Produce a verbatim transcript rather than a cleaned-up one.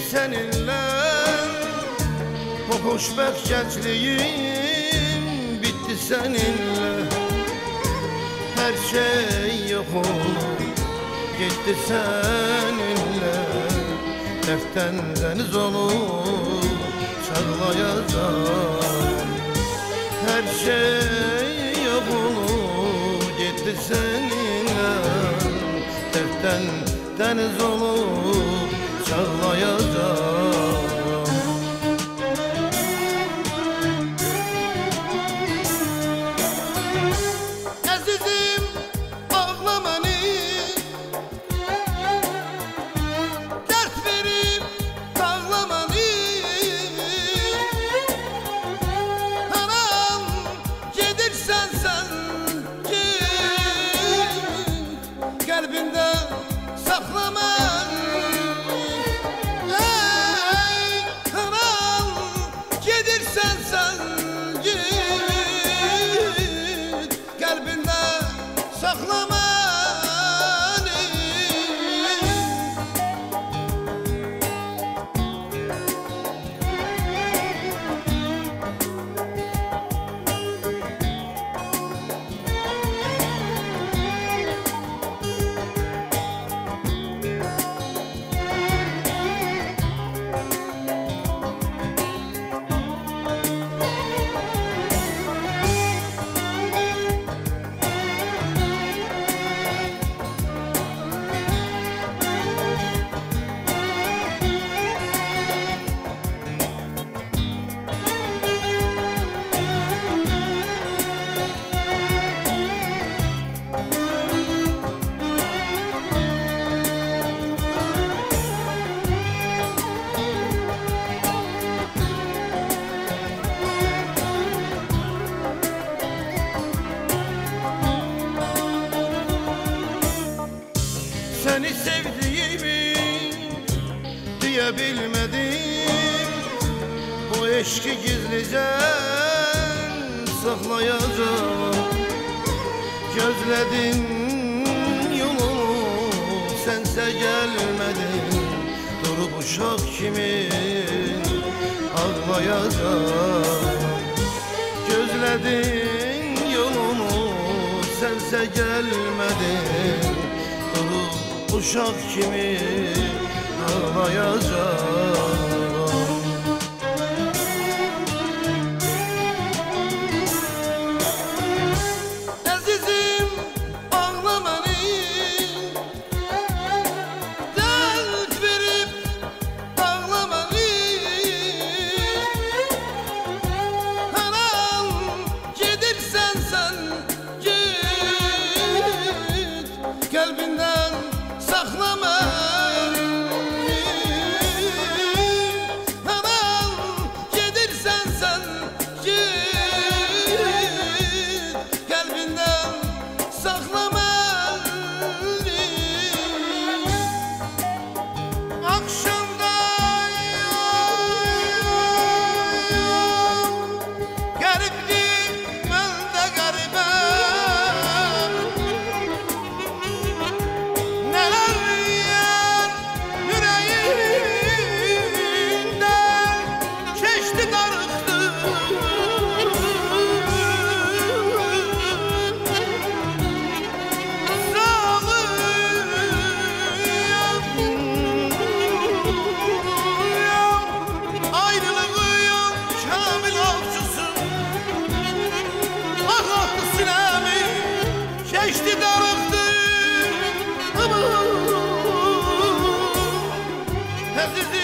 seninle. O hoşbəxt gençliğim bitti seninle. Her şey yok oldu gitti seninle. Dertten deniz olup çağlayacağım. Her şey yok olup gitti seninle. Dertten deniz olup çağlayacağım. Azizim ağlama ni, dert verip ağlama ni. Anam gedirsen sen git, kalbinde saklama. Hey anam gedirsen sen git, kalbinde saklama. Seni sevdiğimi diyebilmedim. Bu eşki gizlice saklayacağım. Gözledin yolunu, sense gelmedin. Durup uşak kimi ağlayacağım. Gözledin yolunu, sense gelmedin. Durup uşak kimi ağlayacağım. Azizim ağlama ni, dert verip ağlama ni. Anam gedirsen sen git, kalbinden saklama. Anam gedirsen sen git, kalbinden saklama. Akşamda gariplik, ben de garibim. Neler yer yüreğimden geçti darıktı. Sağlıyım, ayrılığıyım kamil avcısı. Ağlattı sinemi, geçti darıktı. Aman, azizim